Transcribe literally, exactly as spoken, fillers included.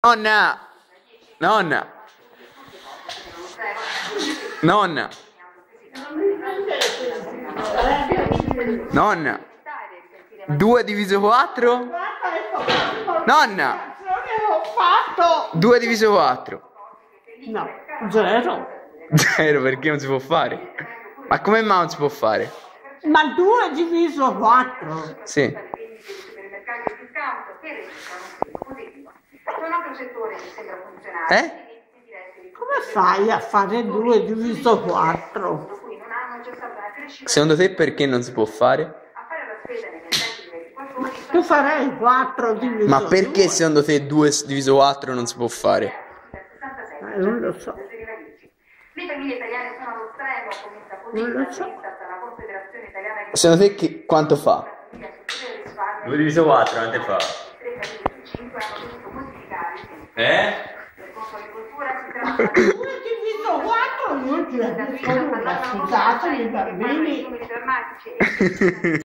Nonna! Nonna! Nonna! Nonna! due diviso quattro? Nonna! due diviso quattro? No, zero. Zero, perché non si può fare? Ma come mai non si può fare? Ma due diviso quattro? Sì. Eh? Come fai a fare due diviso quattro? Secondo te perché non si può fare? Tu farei quattro diviso Ma perché due? secondo te due diviso quattro non si può fare? Eh, non lo so. Non lo so. Secondo te che, quanto fa? due diviso quattro quante fa? Eh? due diviso quattro non ce la riesco a scusate i bambini.